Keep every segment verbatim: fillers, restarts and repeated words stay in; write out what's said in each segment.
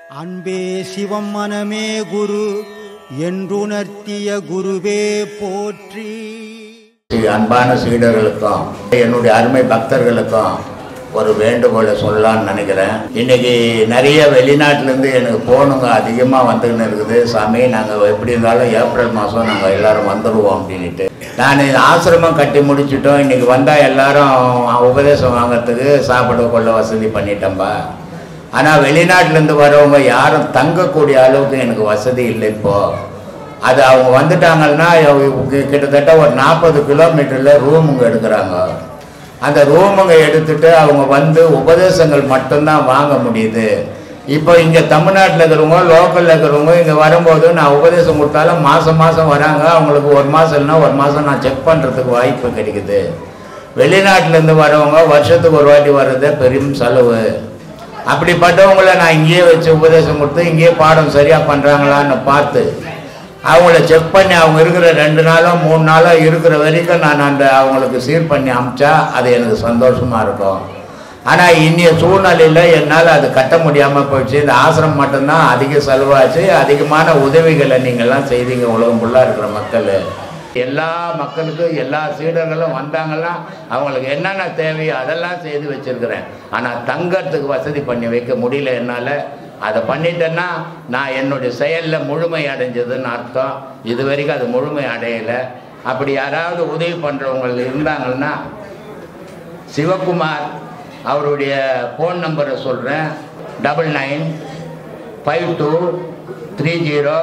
அன்பே சிவம் மனமே குரு என்றுணர்த்திய குருவே போற்றி. அன்பான சீடர்களுக்கும் என்னுடைய அருமை பக்தர்களுக்கும் ஒரு வேண்டுகோளை சொல்லலான்னு நினைக்கிறேன். இன்னைக்கு நிறைய வெளிநாட்டிலேருந்து எனக்கு போகணுங்க அதிகமாக வந்துக்கின்னு இருக்குது. சாமி நாங்கள் எப்படி இருந்தாலும் ஏப்ரல் மாதம் நாங்கள் எல்லோரும் வந்துடுவோம் அப்படின்ட்டு நான் ஆசிரமம் கட்டி முடிச்சுட்டோம். இன்றைக்கி வந்தால் எல்லோரும் உபதேசம் வாங்கிறதுக்கு சாப்பிட கொள்ள வசதி பண்ணிட்டோம்பா. ஆனால் வெளிநாட்டிலேருந்து வரவங்க யாரும் தங்கக்கூடிய அளவுக்கு எனக்கு வசதி இல்லை. இப்போது அது அவங்க வந்துட்டாங்கன்னா கிட்டத்தட்ட ஒரு நாற்பது கிலோமீட்டரில் ரூமுங்க எடுக்கிறாங்க. அந்த ரூமுங்க எடுத்துகிட்டு அவங்க வந்து உபதேசங்கள் மட்டும்தான் வாங்க முடியுது. இப்போ இங்கே தமிழ்நாட்டில் இருக்கிறவங்க லோக்கலில் இருக்கிறவங்க இங்கே வரும்போது நான் உபதேசம் கொடுத்தாலும் மாதம் மாதம் வராங்க. அவங்களுக்கு ஒரு மாதம் இல்லைன்னா ஒரு மாதம் நான் செக் பண்ணுறதுக்கு வாய்ப்பு கிடைக்குது. வெளிநாட்டிலேருந்து வரவங்க வருஷத்துக்கு ஒரு வாட்டி வர்றதே பெரும் செலவு. அப்படிப்பட்டவங்களை நான் இங்கேயே வச்சு உபதேசம் கொடுத்து இங்கேயே பாடம் சரியாக பண்ணுறாங்களான்னு பார்த்து அவங்கள செக் பண்ணி அவங்க இருக்கிற ரெண்டு நாளோ மூணு நாளோ இருக்கிற வரைக்கும் நான் அந்த அவங்களுக்கு சீர் பண்ணி அமிச்சா அது எனக்கு சந்தோஷமாக இருக்கும். ஆனால் இன்னைய சூழ்நிலையில் என்னால் அது கட்ட முடியாமல் போயிடுச்சு. இந்த ஆசிரமம் மட்டும்தான் அதிக செலவாச்சு. அதிகமான உதவிகளை நீங்கள்லாம் செய்தீங்க. உலகம் ஃபுல்லாக இருக்கிற மக்கள் எல்லா மக்களுக்கும் எல்லா சீடர்களும் வந்தாங்கன்னா அவங்களுக்கு என்னென்ன தேவையோ அதெல்லாம் செய்து வச்சுருக்கிறேன். ஆனால் தங்கறதுக்கு வசதி பண்ணி வைக்க முடியல என்னால். அதை பண்ணிட்டேன்னா நான் என்னுடைய செயலில் முழுமை அடைஞ்சதுன்னு அர்த்தம். இது வரைக்கும் அது முழுமை அடையலை. அப்படி யாராவது உதவி பண்ணுறவங்க இருந்தாங்கன்னா சிவகுமார் அவருடைய ஃபோன் நம்பரை சொல்கிறேன். Double nine five two three zero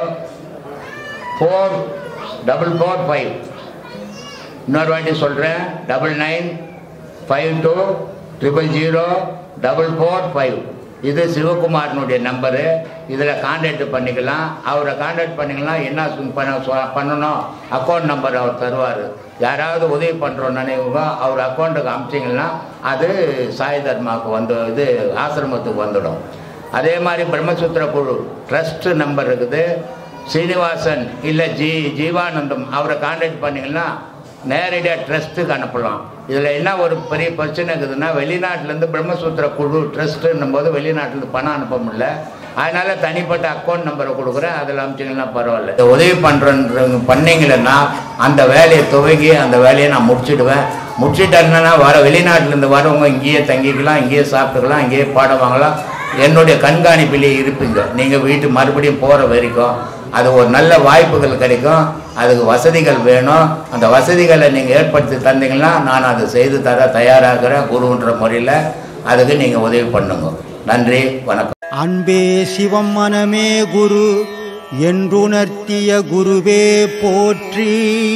four double four five. இன்னொரு வாட்டி சொல்கிறேன். Double nine five two triple zero double four five. இது சிவகுமாரனுடைய நம்பரு. இதில் கான்டாக்ட் பண்ணிக்கலாம். அவரை கான்டாக்ட் பண்ணிக்கலாம். என்ன பண்ண பண்ணணும் அக்கௌண்ட் நம்பர் அவர் தருவார். யாராவது உதவி பண்ணுறோன்னு நினைவுங்க அவர் அக்கௌண்ட்டுக்கு அனுப்பிச்சிங்கன்னா அது சாய் தர்மாவுக்கு வந்து இது ஆசிரமத்துக்கு வந்துடும். அதே மாதிரி பிரம்மசுத்திர குழு ட்ரஸ்ட்டு நம்பர் இருக்குது. ஸ்ரீனிவாசன் இல்லை ஜி ஜீவானந்தம் அவரை கான்டாக்ட் பண்ணிங்கன்னா நேரடியாக ட்ரஸ்ட்டுக்கு அனுப்பலாம். இதில் என்ன ஒரு பெரிய பிரச்சனை இருக்குதுன்னா வெளிநாட்டிலேருந்து பிரம்மசூத்திர குழு ட்ரஸ்ட்டுன்னும் போது வெளிநாட்டிலேருந்து பணம் அனுப்ப முடியல. அதனால் தனிப்பட்ட அக்கௌண்ட் நம்பரை கொடுக்குறேன். அதில் அனுப்பிச்சிங்கன்னா பரவாயில்ல. உதவி பண்ணுறன்ற பண்ணிங்களன்னா அந்த வேலையை துவங்கி அந்த வேலையை நான் முடிச்சுடுவேன். முடிச்சுட்டேன்னா வர வெளிநாட்டிலேருந்து வரவங்க இங்கேயே தங்கிக்கலாம், இங்கேயே சாப்பிட்டுக்கலாம், இங்கேயே பாடம் வாங்கலாம். என்னுடைய கண்காணிப்பிலேயே இருப்பீங்க. நீங்கள் வீட்டு மறுபடியும் போகிற வரைக்கும் அது ஒரு நல்ல வாய்ப்புகள் கிடைக்கும். அதுக்கு வசதிகள் வேணும். அந்த வசதிகளை நீங்கள் ஏற்படுத்தி தந்தீங்கன்னா நான் அதை செய்து தர தயாராகிறேன் குருன்ற முறையில். அதுக்கு நீங்கள் உதவி பண்ணுங்க. நன்றி, வணக்கம். அன்பே சிவம் மனமே குரு என்றுணர்த்திய குருவே போற்றி.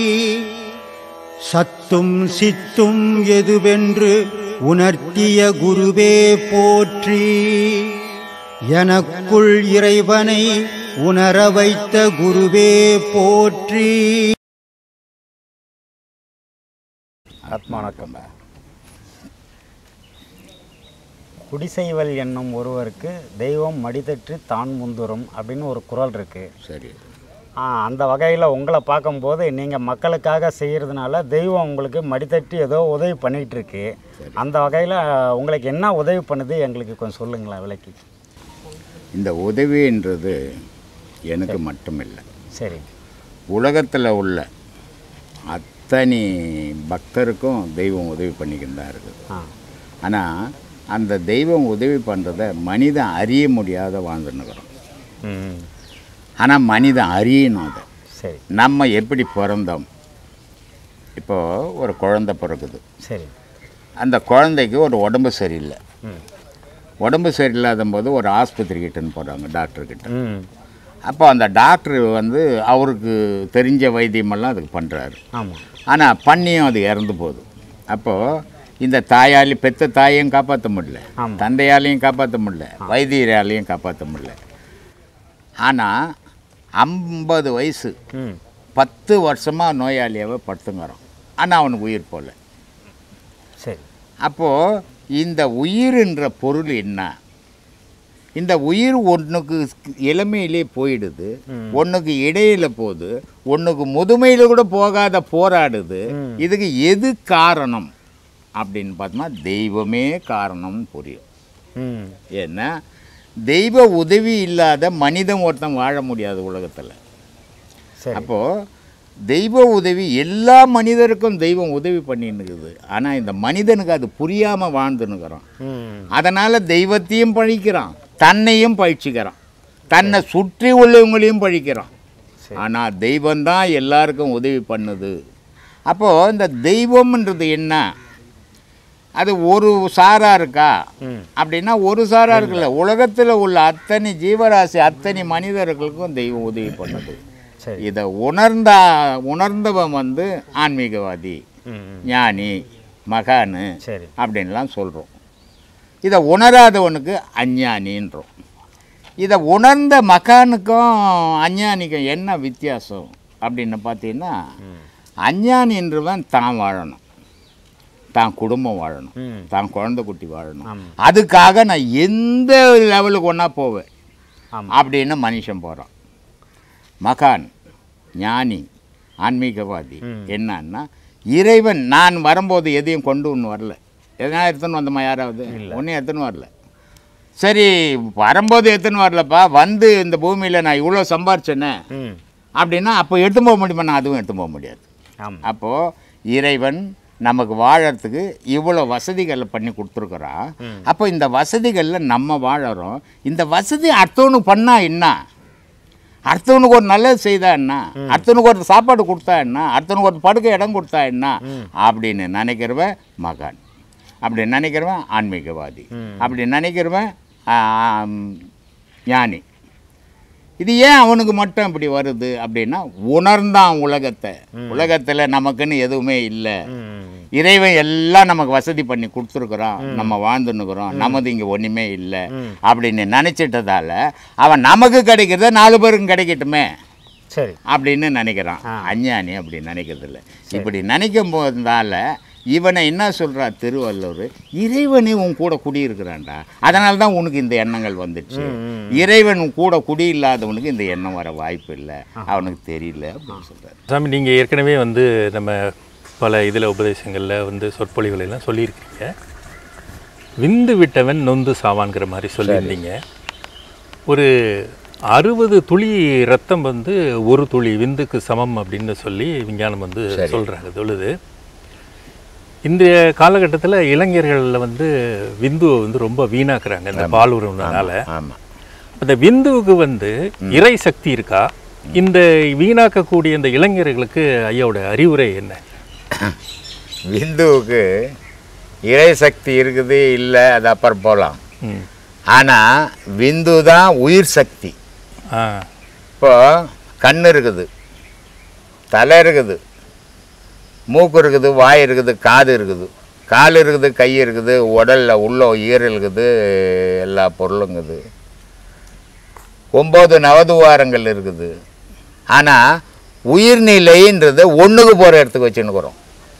சத்தும் சித்தும் எதுவென்று உணர்த்திய குருவே போற்றி. எனக்குள் இறைவனை உணர வைத்த குருவே போற்றி. ஆத்மானக்கம். குடிசைவல் என்னும் ஒருவருக்கு தெய்வம் மடிதற்றி தான் முந்துரும் அப்படின்னு ஒரு குறள் இருக்குது. சரி. அந்த வகையில் உங்களை பார்க்கும்போது நீங்கள் மக்களுக்காக செய்கிறதுனால தெய்வம் உங்களுக்கு மடித்தட்டி ஏதோ உதவி பண்ணிகிட்டு இருக்கு. அந்த வகையில் உங்களுக்கு என்ன உதவி பண்ணுது எங்களுக்கு கொஞ்சம் சொல்லுங்களேன் விளக்கி. இந்த உதவின்றது எனக்கு மட்டுமில்லை, சரி, உலகத்தில் உள்ள அத்தனை பக்தருக்கும் தெய்வம் உதவி பண்ணிக்கிட்டு தான் இருக்குது. ஆனால் அந்த தெய்வம் உதவி பண்ணுறத மனிதன் அறிய முடியாத வாழ்ந்துன்னுக்கிறோம். ஆனால் மனிதன் அறியணும் அதை. சரி. நம்ம எப்படி பிறந்தோம்? இப்போது ஒரு குழந்தை பிறக்குது. சரி. அந்த குழந்தைக்கு ஒரு உடம்பு சரியில்லை. உடம்பு சரியில்லாத போது ஒரு ஆஸ்பத்திரிக்கிட்டன்னு போகிறாங்க, டாக்டர்கிட்ட. அப்போ அந்த டாக்டர் வந்து அவருக்கு தெரிஞ்ச வைத்தியமெல்லாம் அதுக்கு பண்ணுறாரு. ஆமாம். ஆனால் பண்ணியும் அது இறந்து போகுது. அப்போது இந்த தாயாலி பெற்ற தாயையும் காப்பாற்ற முடியல, தந்தையாலையும் காப்பாற்ற முடியல, வைத்தியராலையும் காப்பாற்ற முடியல. ஆனால் ஐம்பது வயசு பத்து வருஷமாக நோயாளியாகவே படுத்துங்கிறோம். ஆனால் அவனுக்கு உயிர் போகல. சரி. அப்போது இந்த உயிர்ன்ற பொருள் என்ன? இந்த உயிர் ஒன்றுக்கு இளமையிலே போயிடுது, ஒன்றுக்கு இடையில போகுது, ஒன்றுக்கு முதுமையில் கூட போகாத போராடுது. இதுக்கு எது காரணம் அப்படின்னு பார்த்தோம்னா தெய்வமே காரணம்னு புரியும். ஏன்னா தெய்வ உதவி இல்லாத மனிதன் ஒருத்தன் வாழ முடியாது உலகத்தில். அப்போது தெய்வ உதவி எல்லா மனிதருக்கும் தெய்வம் உதவி பண்ணின்னுக்குது. ஆனால் இந்த மனிதனுக்கு அது புரியாமல் வாழ்ந்துன்னுக்குறான். அதனால் தெய்வத்தையும் பழிக்கிறான், தன்னையும் பழிச்சுக்கிறான், தன்னை சுற்றி உள்ளவங்களையும் பழிக்கிறான். ஆனால் தெய்வம்தான் எல்லாருக்கும் உதவி பண்ணுது. அப்போது இந்த தெய்வம்ன்றது என்ன? அது ஒரு சாரா இருக்கா அப்படின்னா ஒரு சாரா இருக்குல்ல. உலகத்தில் உள்ள அத்தனை ஜீவராசி அத்தனை மனிதர்களுக்கும் தெய்வம் உதவி பண்ணுது. இதை உணர்ந்த உணர்ந்தவன் வந்து ஆன்மீகவாதி, ஞானி, மகானு அப்படின்லாம் சொல்கிறோம். இதை உணராதவனுக்கு அஞ்ஞானின்றோம். இதை உணர்ந்த மகானுக்கும் அஞ்ஞானிக்கும் என்ன வித்தியாசம் அப்படின்னு பார்த்தீங்கன்னா, அஞ்ஞானின்றவன் தான் வாழணும், தான் குடும்பம் வாழணும், தான் குழந்தை குட்டி வாழணும், அதுக்காக நான் எந்த லெவலுக்கு ஒன்றா போவேன் அப்படின்னு மனுஷன் போகிறான். மகான், ஞானி, ஆன்மீகவாதி என்னன்னா, இறைவன் நான் வரும்போது எதையும் கொண்டு ஒன்று வரல. எதனா எடுத்துன்னு வந்தோமா? யாராவது ஒன்றும் எடுத்துன்னு வரல. சரி, வரும்போது எடுத்துன்னு வரலப்பா, வந்து இந்த பூமியில் நான் இவ்வளோ சம்பாரிச்சேனே அப்படின்னா அப்போ எடுத்து போக முடியுமா? நான் அதுவும் எடுத்து போக முடியாது. அப்போது இறைவன் நமக்கு வாழறதுக்கு இவ்வளோ வசதிகளை பண்ணி கொடுத்துருக்குறான். அப்போ இந்த வசதிகளில் நம்ம வாழறோம். இந்த வசதி அடுத்தவனுக்கு பண்ணால் என்ன? அடுத்தவனுக்கு ஒரு நல்லது செய்தா என்ன? அடுத்தவனுக்கு ஒரு சாப்பாடு கொடுத்தா என்ன? அடுத்தவனுக்கு ஒரு படுக்கை இடம் கொடுத்தா என்ன அப்படின்னு நினைக்கிறவன் மகான், அப்படி நினைக்கிறவன் ஆன்மீகவாதி, அப்படி நினைக்கிறவன் ஞானி. இது ஏன் அவனுக்கு மட்டும் இப்படி வருது அப்படின்னா, உணர்ந்தான் உலகத்தை. உலகத்தில் நமக்குன்னு எதுவுமே இல்லை, இறைவன் எல்லாம் நமக்கு வசதி பண்ணி கொடுத்துருக்குறான், நம்ம வாழ்ந்துன்னுக்குறோம், நமது இங்கே ஒன்றுமே இல்லை அப்படின்னு நினச்சிட்டதால அவன் நமக்கு கிடைக்கிறத நாலு பேருக்கும் கிடைக்கட்டுமே சரி அப்படின்னு நினைக்கிறான். அஞ்ஞானி அப்படி நினைக்கிறதில்ல. இப்படி நினைக்கும் போதால இவனை என்ன சொல்கிறா திருவள்ளுவர், இறைவனே உன் கூட குடியிருக்கிறான்டா, அதனால தான் உனக்கு இந்த எண்ணங்கள் வந்துடுச்சு. இறைவன் கூட குடி இல்லாதவனுக்கு இந்த எண்ணம் வர வாய்ப்பு இல்லை, அவனுக்கு தெரியல அப்படின்னு சொல்கிறார். சாமி, நீங்கள் ஏற்கனவே வந்து நம்ம பல இதில் உபதேசங்களில் வந்து சொற்பொழிவுகளெல்லாம் சொல்லியிருக்கீங்க. விந்து விட்டவன் நொந்து சாவான்கிற மாதிரி சொல்லியிருந்தீங்க. ஒரு அறுபது துளி ரத்தம் வந்து ஒரு துளி விந்துக்கு சமம் அப்படின்னு சொல்லி விஞ்ஞானம் வந்து சொல்கிறாங்க தொழுது. இந்த காலகட்டத்தில் இளைஞர்களில் வந்து விந்துவை வந்து ரொம்ப வீணாக்குறாங்க இந்த பால் உறவுனால. அந்த விந்துவுக்கு வந்து இறை சக்தி இருக்கா? இந்த வீணாக்கக்கூடிய இந்த இளைஞர்களுக்கு ஐயாவோட அறிவுரை என்ன? விந்துவுக்கு இறை சக்தி இருக்குது இல்லை, அது அப்புறம் போகலாம். ஆனால் விந்து தான் உயிர் சக்தி. இப்போ கண் இருக்குது, தலை இருக்குது, மூக்கு இருக்குது, வாய் இருக்குது, காது இருக்குது, கால் இருக்குது, கை இருக்குது, உடலில் உள்ள ஈரல் இருக்குது, எல்லா பொருளும் இருக்குது, ஒம்பது நவதுவாரங்கள் இருக்குது. ஆனால் உயிர்நிலைன்றது ஒன்றுக்கு போகிற இடத்துக்கு வச்சுன்னுக்குறோம்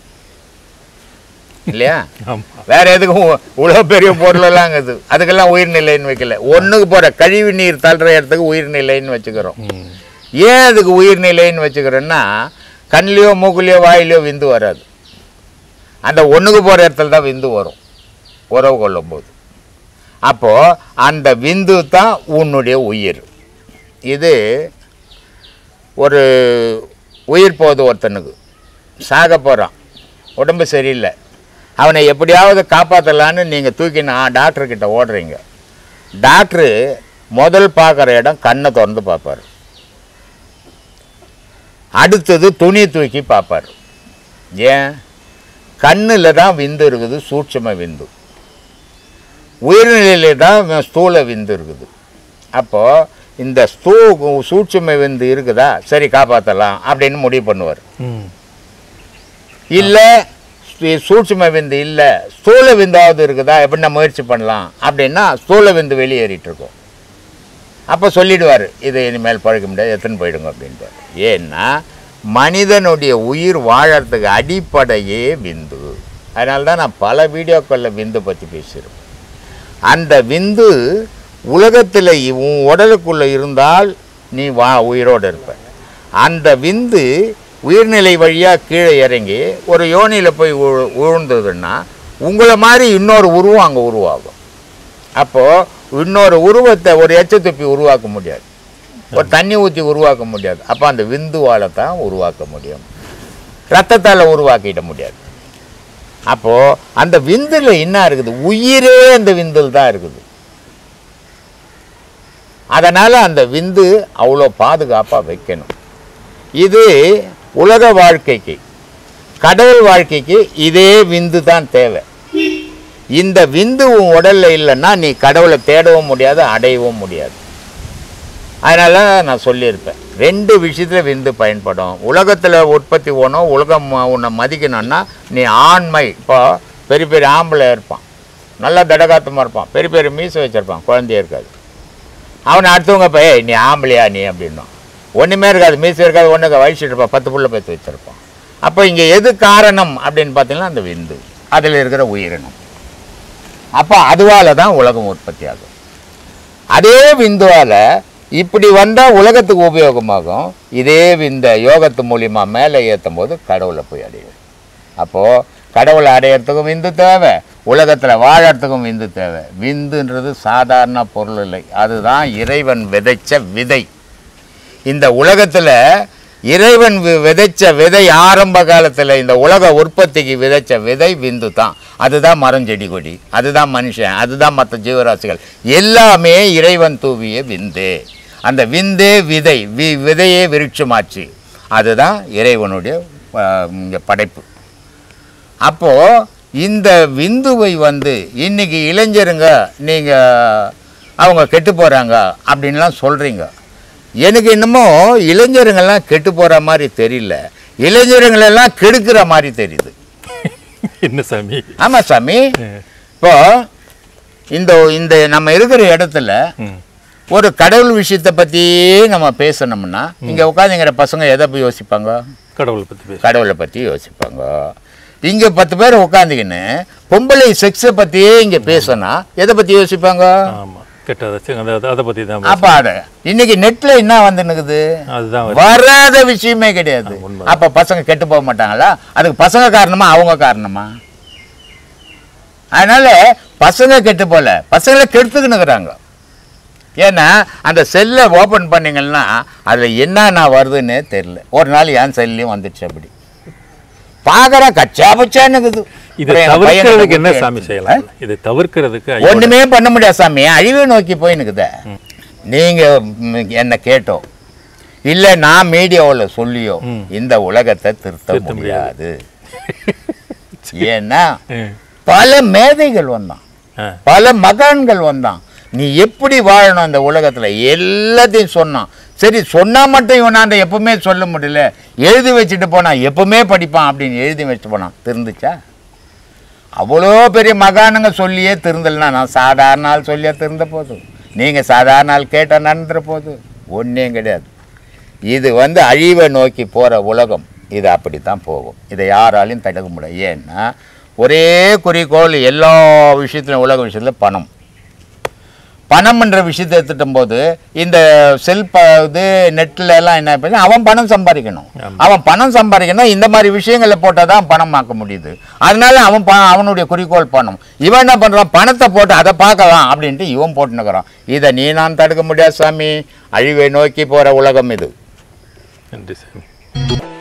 இல்லையா? வேற எதுக்கும் இவ்வளோ பெரிய பொருளெல்லாம் இருக்குது, அதுக்கெல்லாம் உயிர்நிலைன்னு வைக்கல. ஒன்றுக்கு போகிற கழிவு நீர் தள்ளுற இடத்துக்கு உயிர்நிலைன்னு வச்சுக்கிறோம். ஏன் அதுக்கு உயிர்நிலைன்னு வச்சுக்கிறோன்னா, கண்லேயோ மூக்குலேயோ வாயிலையோ விந்து வராது, அந்த ஒன்றுக்கு போகிற இடத்துல தான் விந்து வரும் உறவு கொள்ளும் போது. அப்போது அந்த விந்து தான் உன்னுடைய உயிர். இது ஒரு உயிர் போகுது, ஒருத்தனுக்கு சாக போகிறான், உடம்பு சரியில்லை, அவனை எப்படியாவது காப்பாற்றலான்னு நீங்கள் தூக்கினா டாக்டர்கிட்ட ஓடுறீங்க. டாக்டரு முதல் பார்க்குற இடம் கண்ணை திறந்து பார்ப்பார், அடுத்தது துணி தூக்கி பார்ப்பார். ஏன்? கண்ணில் தான் விந்து இருக்குது, சூட்சும விந்து. உயிர்நிலையில தான் ஸ்தூல விந்து இருக்குது. அப்போது இந்த ஸ்தூ சூட்சும விந்து இருக்குதா, சரி காப்பாற்றலாம் அப்படின்னு முடிவு பண்ணுவார். இல்லை சூட்சும விந்து இல்லை, ஸ்தூல விந்தாவது இருக்குதா, எப்படின்னா முயற்சி பண்ணலாம் அப்படின்னா ஸ்தூல விந்து வெளியேறிட்டு இருக்கோம். அப்போ சொல்லிடுவார், இது இனிமேல் பழக்க முடியாது, எத்தனை போயிடுங்க அப்படின்ட்டு. ஏன்னா மனிதனுடைய உயிர் வாழறதுக்கு அடிப்படையே விந்து. அதனால தான் நான் பல வீடியோக்களில் விந்து பற்றி பேசியிருப்பேன். அந்த விந்து உலகத்தில் உன் உடலுக்குள்ளே இருந்தால் நீ வா உயிரோடு இருப்ப. அந்த விந்து உயிர்நிலை வழியாக கீழே இறங்கி ஒரு யோனியில் போய் உழுந்ததுன்னா உங்களை மாதிரி இன்னொரு உருவம் அங்கே உருவாகும். அப்போது இன்னொரு உருவத்தை ஒரு எச்ச துப்பி உருவாக்க முடியாது, ஒரு தண்ணி ஊற்றி உருவாக்க முடியாது. அப்போ அந்த விந்துவால் தான் உருவாக்க முடியும், ரத்தத்தால் உருவாக்கிட முடியாது. அப்போது அந்த விந்தில் என்ன இருக்குது? உயிரே அந்த விந்தில் தான் இருக்குது. அதனால் அந்த விந்து அவ்வளோ பாதுகாப்பாக வைக்கணும். இது உலக வாழ்க்கைக்கு, கடவுள் வாழ்க்கைக்கு இதே விந்து தான் தேவை. இந்த விந்து உன் உடலில் இல்லைன்னா நீ கடவுளை தேடவும் முடியாது, அடையவும் முடியாது. அதனால நான் சொல்லியிருப்பேன், ரெண்டு விஷயத்தில் விந்து பயன்படும். உலகத்தில் உற்பத்தி போகணும், உலகம் உன்னை மதிக்கணும்னா நீ ஆண்மை. இப்போ பெரிய பெரிய ஆம்பளை இருப்பான், நல்லா தடகாத்தமாக இருப்பான், பெரிய பெரிய மீசை வச்சுருப்பான், குழந்தைய இருக்காது. அவனை அடுத்தவங்க இப்போ ஏய் நீ ஆம்பளையா நீ அப்படின்னா ஒன்றுமே இருக்காது, மீசை இருக்காது, ஒன்றுக்கு வயசிட்டு இருப்பான், பத்து புள்ள பத்து வச்சுருப்பான். அப்போ இங்கே எது காரணம் அப்படின்னு பார்த்தீங்கன்னா அந்த விந்து, அதில் இருக்கிற உயிரினம். அப்போ அதுவால் தான் உலகம் உற்பத்தி ஆகும். அதே விந்துவால் இப்படி வந்தால் உலகத்துக்கு உபயோகமாகும். இதே விந்த யோகத்து மூலிமா மேலே ஏற்றும் போது கடவுளை போய் அடையும். அப்போது கடவுளை அடையிறதுக்கும் விந்து தேவை, உலகத்தில் வாழறதுக்கும் விந்து தேவை. விந்துன்றது சாதாரண பொருள் இல்லை, அதுதான் இறைவன் விதைச்ச விதை. இந்த உலகத்தில் இறைவன் விதைச்ச விதை ஆரம்ப காலத்தில் இந்த உலக உற்பத்திக்கு விதைச்ச விதை விந்து தான். அதுதான் மரம் செடி கொடி, அதுதான் மனுஷன், அதுதான் மற்ற ஜீவராசிகள், எல்லாமே இறைவன் தூவிய விந்து. அந்த விந்தே விதை, வி விதையே விருட்சமாச்சு. அதுதான் இறைவனுடைய இங்கே படைப்பு. அப்போது இந்த விந்துவை வந்து இன்றைக்கி இளைஞருங்க நீங்கள் அவங்க கெட்டு போகிறாங்க அப்படின்லாம் சொல்கிறீங்க. எனக்கு என்னமோ இளைஞருங்கெல்லாம் கெட்டு போகிற மாதிரி தெரியல, இளைஞருங்களெல்லாம் கெடுக்கிற மாதிரி தெரியுது. என்ன சாமி? ஆமாம் சாமி, இப்போ இந்த இந்த நம்ம இருக்கிற இடத்துல ஒரு கடவுள் விஷயத்தை பற்றியே நம்ம பேசணும்னா இங்கே உட்காந்துங்கிற பசங்க எதை போய் யோசிப்பாங்க? கடவுளை பற்றி கடவுளை பற்றி யோசிப்பாங்க. இங்கே பத்து பேர் உட்காந்துக்கின்னு பொம்பளை செக்ஸை பற்றியே இங்கே பேசினா எதை பற்றி யோசிப்பாங்க? அப்போ அதை இன்னைக்கு நெட்டில் என்ன வந்துன்னுக்குது? வராத விஷயமே கிடையாது. அப்போ பசங்க கெட்டு போக மாட்டாங்களா? அதுக்கு பசங்க காரணமா அவங்க காரணமா? அதனால பசங்க கெட்டு போல, பசங்களை கெடுத்துக்கின்னுக்குறாங்க. ஏன்னா அந்த செல்லை ஓப்பன் பண்ணிங்கன்னா அதில் என்னென்ன வருதுன்னே தெரியல. ஒரு நாள் என் செல்லையும் வந்துடுச்சு, அப்படி பார்க்குற கச்சா பச்சான்னுக்குது. என்ன சாமி செய்யலாம்? இதை தவிர்க்கிறதுக்கு ஒன்றுமே பண்ண முடியாது சாமி, அழிவை நோக்கி போயின்னுக்குத. நீங்கள் என்ன கேட்டோம் இல்லை, நான் மீடியாவில் சொல்லியோ இந்த உலகத்தை திருத்த முடியாது. ஏன்னா பல மேதைகள் வந்தான், பல மகான்கள் வந்தான், நீ எப்படி வாழணும் இந்த உலகத்தில் எல்லாத்தையும் சொன்னான். சரி, சொன்னால் மட்டும் இவனாண்ட எப்பவுமே சொல்ல முடியல, எழுதி வச்சுட்டு போனான், எப்பவுமே படிப்பான் அப்படின்னு எழுதி வச்சுட்டு போனான். திருந்துச்சா? அவ்வளோ பெரிய மகானுங்க சொல்லியே திருந்தலைன்னா நான் சாதாரண ஆள் சொல்லியே திருந்த போதும், நீங்கள் சாதாரண ஆள் கேட்டால் நடந்துற போது ஒன்றும் கிடையாது. இது வந்து அழிவை நோக்கி போகிற உலகம், இது அப்படி தான் போகும். இதை யாராலையும் தடுக்க முடியாது. ஏன்னா ஒரே குறிக்கோள் எல்லா விஷயத்துலையும், உலக விஷயத்தில் பணம். பணம்ன்ற விஷயத்தை எடுத்துட்டும் போது இந்த செல் இது நெட்டில் எல்லாம் என்ன பண்ணி அவன் பணம் சம்பாதிக்கணும். அவன் பணம் சம்பாதிக்கணும், இந்த மாதிரி விஷயங்களை போட்டால் தான் பணம் ஆக்க முடியுது. அதனால அவன் ப அவனுடைய குறிக்கோள் பணம். இவன் என்ன பண்ணுறான்? பணத்தை போட்டு அதை பார்க்கலாம் அப்படின்ட்டு இவன் போட்டுன்னுக்கிறான். இதை நீ நான் தடுக்க முடியாது சாமி. அழிவை நோக்கி போகிற உலகம் இது. நன்றி சாமி.